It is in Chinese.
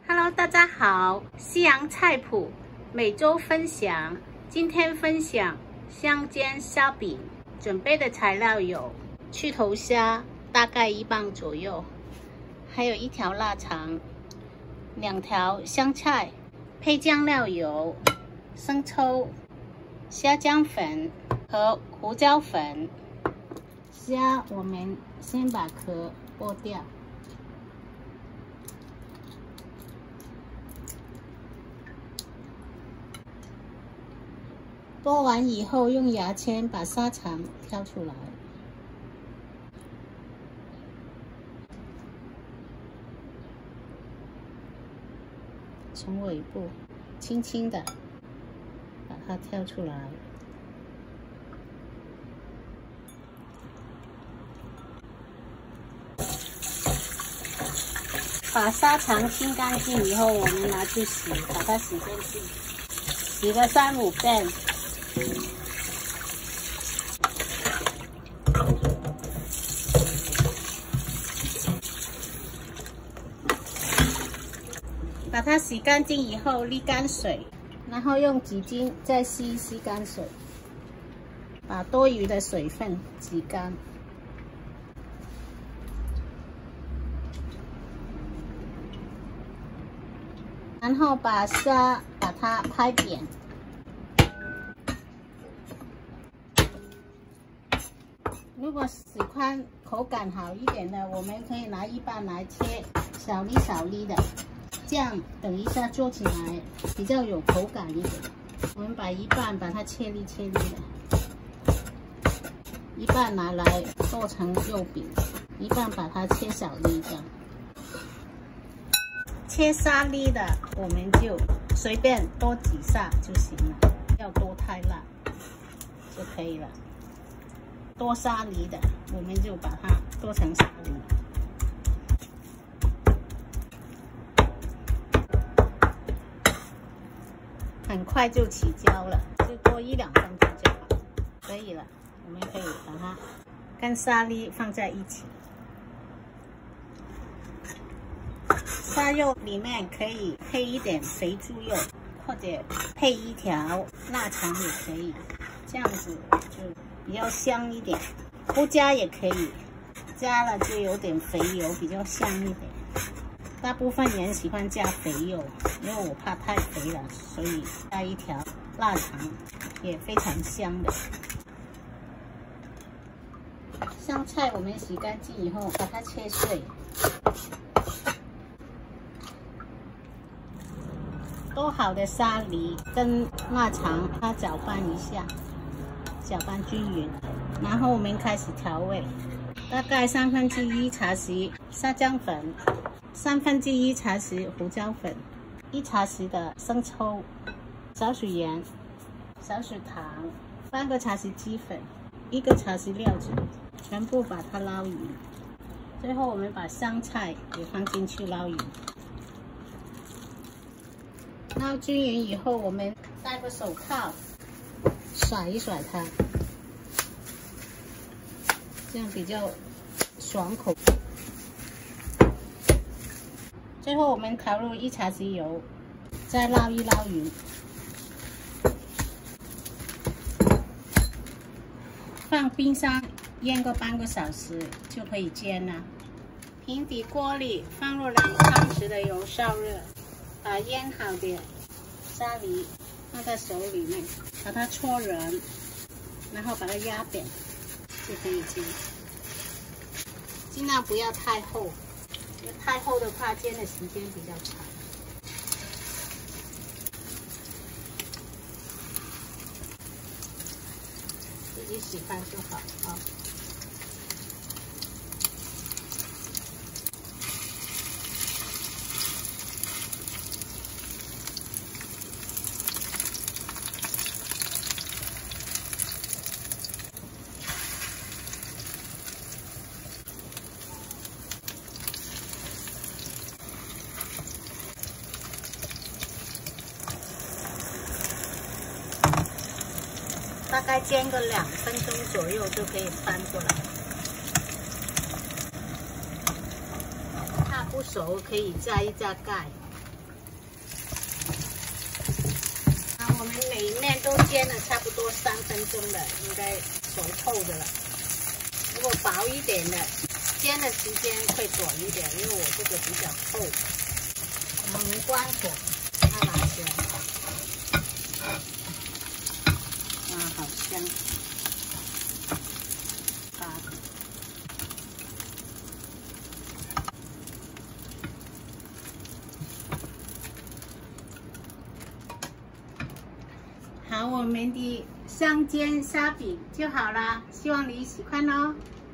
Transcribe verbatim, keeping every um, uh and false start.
Hello， 大家好，西洋菜谱每周分享。今天分享香煎虾饼，准备的材料有去头虾，大概一磅左右，还有一条腊肠，两条香菜，配酱料有生抽、虾浆粉和胡椒粉。虾我们先把壳剥掉。 剥完以后，用牙签把沙肠挑出来，从尾部轻轻的把它挑出来。把沙肠清干净以后，我们拿去洗，把它洗干净，洗个三五遍。 把它洗干净以后沥干水，然后用纸巾再吸一吸干水，把多余的水分挤干。然后把虾把它拍扁。 如果喜欢口感好一点的，我们可以拿一半来切小粒小粒的，这样等一下做起来比较有口感一点。我们把一半把它切粒切粒的，一半拿来做成肉饼，一半把它切小粒这样。切沙粒的我们就随便多几下就行了，不要多太辣就可以了。 多沙梨的，我们就把它剁成沙梨，很快就起焦了，就多一两分钟就好，可以了。我们可以把它跟沙梨放在一起，沙肉里面可以配一点肥猪肉，或者配一条腊肠也可以，这样子就 比较香一点，不加也可以，加了就有点肥油，比较香一点。大部分人喜欢加肥油，因为我怕太肥了，所以加一条腊肠也非常香的。香菜我们洗干净以后，把它切碎。剁好的沙梨跟腊肠，它搅拌一下。 搅拌均匀，然后我们开始调味，大概三分之一茶匙沙姜粉，三分之一茶匙胡椒粉，一茶匙的生抽，少许盐，少许糖，半个茶匙鸡粉，一个茶匙料酒，全部把它捞匀。最后我们把香菜也放进去捞匀，捞均匀以后，我们戴个手套。 甩一甩它，这样比较爽口。最后我们投入一茶匙油，再捞一捞匀，放冰箱腌个半个小时就可以煎了。平底锅里放入两汤匙的油，烧热，把腌好的沙梨 放在手里面，把它搓圆，然后把它压扁，就可以煎。尽量不要太厚，因为太厚的话煎的时间比较长。自己喜欢就好啊。 大概煎个两分钟左右就可以翻过来。怕不熟可以加一加盖。 我们每一面都煎了差不多三分钟了，应该熟透的了。如果薄一点的，煎的时间会短一点，因为我这个比较厚。然后我们关火，它拿起来，哇，好香！八个。好，我们的香煎沙饼就好了，希望你喜欢哦。